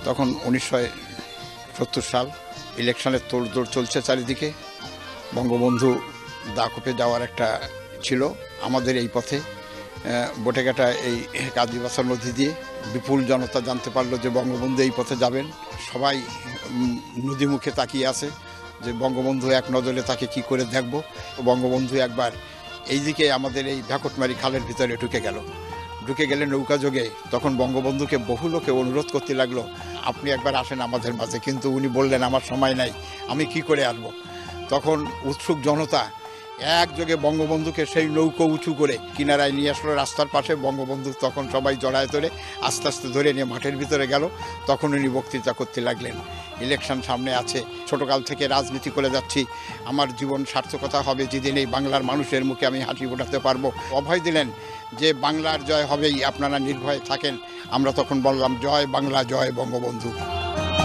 তখন 1970 সাল, ইলেকশনের তোড়জোড় চলছে চারিদিকে। বঙ্গবন্ধু দাকপে যাওয়ার একটা ছিল আমাদের এই পথে, বটেঘাটা এই কাজীবাসার নদী দিয়ে বিপুল জনতা জানতে পারলো যে বঙ্গবন্ধু এই পথে যাবেন। সবাই নদীমুখে তাকিয়ে আছে যে বঙ্গবন্ধু এক নজরে তাকে কি করে দেখব। বঙ্গবন্ধু একবার এইদিকে আমাদের এই ভ্যাকটমারি খালের ভিতরে ঢুকে গেলে নৌকা যোগে। তখন বঙ্গবন্ধুকে বহু লোকে অনুরোধ করতে লাগলো, আপনি একবার আসেন আমাদের মাঝে, কিন্তু উনি বললেন আমার সময় নাই, আমি কি করে আসবো। তখন উৎসুক জনতা একযোগে বঙ্গবন্ধুকে সেই নৌকো উঁচু করে কিনারায় নিয়ে আসলো রাস্তার পাশে। বঙ্গবন্ধু তখন সবাই জড়ায় ধরে আস্তে আস্তে ধরে নিয়ে মাঠের ভিতরে গেল। তখন উনি বক্তৃতা করতে লাগলেন, ইলেকশন সামনে আছে, ছোটকাল থেকে রাজনীতি করে যাচ্ছি, আমার জীবন সার্থকতা হবে যেদিন এই বাংলার মানুষের মুখে আমি হাসি ফোটাতে পারবো। অভয় দিলেন যে বাংলার জয় হবেই, আপনারা নির্ভয়ে থাকেন। আমরা তখন বললাম, জয় বাংলা, জয় বঙ্গবন্ধু।